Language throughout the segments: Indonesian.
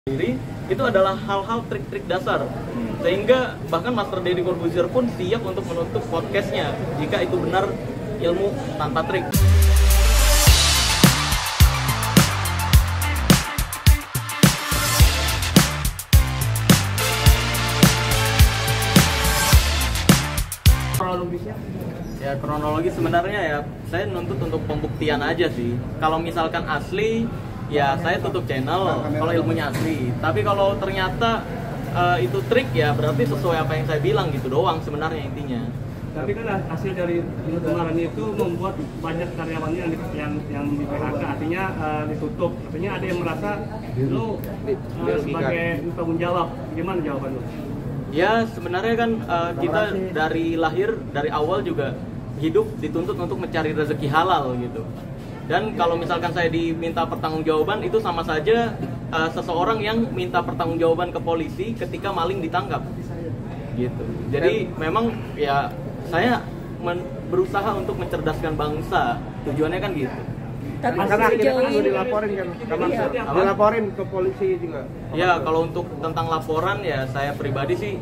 sendiri itu adalah hal-hal trik-trik dasar, sehingga bahkan Master Deddy Corbuzier pun siap untuk menutup podcastnya jika itu benar ilmu tanpa trik. Kronologisnya? Ya, kronologi sebenarnya ya saya nuntut untuk pembuktian aja sih. Kalau misalkan asli ya saya tutup channel kalau ilmunya asli. Tapi kalau ternyata itu trik ya berarti sesuai apa yang saya bilang gitu doang sebenarnya intinya. Tapi kan hasil dari kemarin itu membuat banyak karyawannya yang di PHK, artinya ditutup. Artinya ada yang merasa lu sebagai tanggung jawab. Gimana jawaban lu? Ya sebenarnya kan kita dari lahir dari awal juga hidup dituntut untuk mencari rezeki halal gitu. Dan kalau misalkan saya diminta pertanggungjawaban itu sama saja seseorang yang minta pertanggungjawaban ke polisi ketika maling ditangkap gitu. Jadi memang ya saya berusaha untuk mencerdaskan bangsa, tujuannya kan gitu. Tapi karena akhirnya kan ini dilaporin kan, dilaporin ke polisi juga. Ya kalau untuk tentang laporan ya saya pribadi sih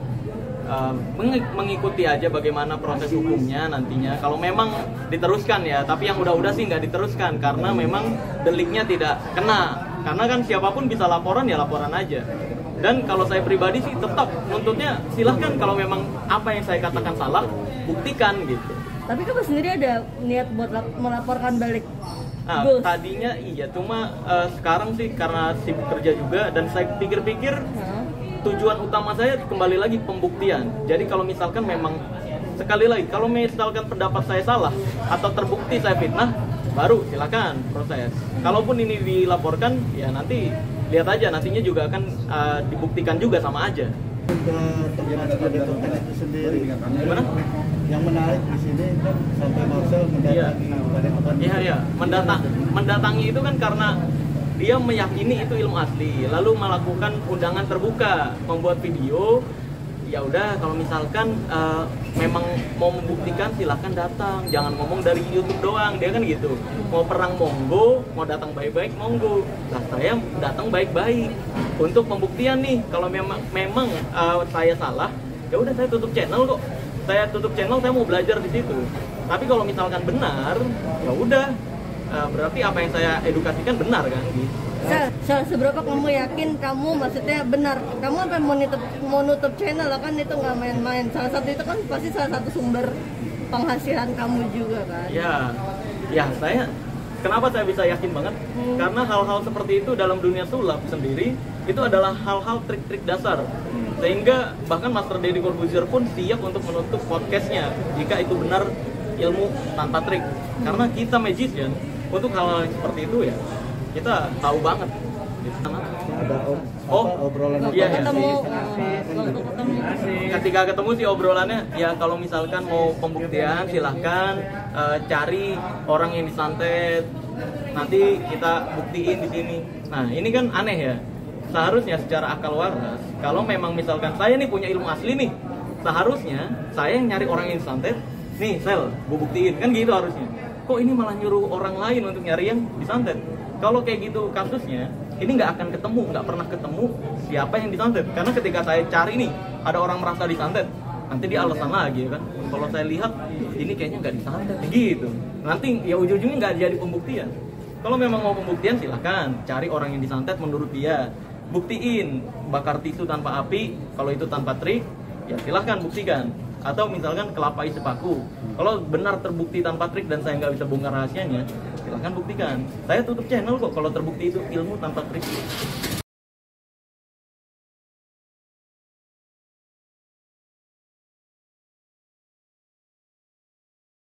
mengikuti aja bagaimana proses hukumnya nantinya. Kalau memang diteruskan ya, tapi yang udah-udah sih nggak diteruskan karena memang deliknya tidak kena. Karena kan siapapun bisa laporan ya laporan aja. Dan kalau saya pribadi sih tetap nuntutnya silahkan kalau memang apa yang saya katakan salah buktikan gitu. Tapi kamu sendiri ada niat buat melaporkan balik? Nah, tadinya iya, cuma sekarang sih karena sibuk kerja juga dan saya pikir-pikir tujuan utama saya kembali lagi pembuktian. Jadi kalau misalkan memang sekali lagi kalau misalkan pendapat saya salah atau terbukti saya fitnah, baru silakan proses. Kalaupun ini dilaporkan ya nanti lihat aja nantinya juga akan dibuktikan juga sama aja. Tempat pada konten itu sendiri. Gimana? Yang menarik di sini kan sampai Marcel mendatangi konten. Iya. Mendatangi itu kan karena dia meyakini itu ilmu asli, lalu melakukan undangan terbuka, membuat video. Ya udah, kalau misalkan memang mau membuktikan silahkan datang, jangan ngomong dari YouTube doang, dia kan gitu. Mau perang monggo, mau datang baik-baik monggo. Nah saya datang baik-baik untuk pembuktian nih. Kalau memang saya salah, ya udah saya tutup channel kok. Saya tutup channel, saya mau belajar di situ. Tapi kalau misalkan benar, ya udah. Berarti apa yang saya edukasikan benar kan gitu. Seberapa kamu yakin kamu maksudnya benar? Kamu sampai mau nutup channel kan itu nggak main-main. Salah satu itu kan pasti salah satu sumber penghasilan kamu juga kan? Ya saya kenapa saya bisa yakin banget? Karena hal-hal seperti itu dalam dunia sulap sendiri itu adalah hal-hal trik-trik dasar. Sehingga bahkan Master Deddy Corbuzier pun siap untuk menutup podcastnya jika itu benar ilmu tanpa trik. Karena kita magician untuk hal-hal seperti itu ya kita tahu banget. Ada obrolan iya, ketemu. Ketika ketemu sih obrolannya ya kalau misalkan mau pembuktian silahkan cari orang yang disantet, nanti kita buktiin di sini. Nah ini kan aneh ya, seharusnya secara akal waras kalau memang misalkan saya nih punya ilmu asli nih, seharusnya saya yang nyari orang yang disantet. Nih sel, gue buktiin, kan gitu harusnya. Kok ini malah nyuruh orang lain untuk nyari yang disantet? Kalau kayak gitu kasusnya, ini nggak akan ketemu, nggak pernah ketemu siapa yang disantet. Karena ketika saya cari nih, ada orang merasa disantet, nanti dia alasan lagi ya kan. Kalau saya lihat, ini kayaknya nggak disantet, gitu. Nanti ya ujung-ujungnya nggak jadi pembuktian. Kalau memang mau pembuktian silahkan, cari orang yang disantet menurut dia. Buktiin, bakar tisu tanpa api, kalau itu tanpa trik, ya silahkan buktikan. Atau misalkan kelapa isi paku, kalau benar terbukti tanpa trik dan saya nggak bisa bongkar rahasianya, silahkan buktikan. Saya tutup channel kok kalau terbukti itu ilmu tanpa trik.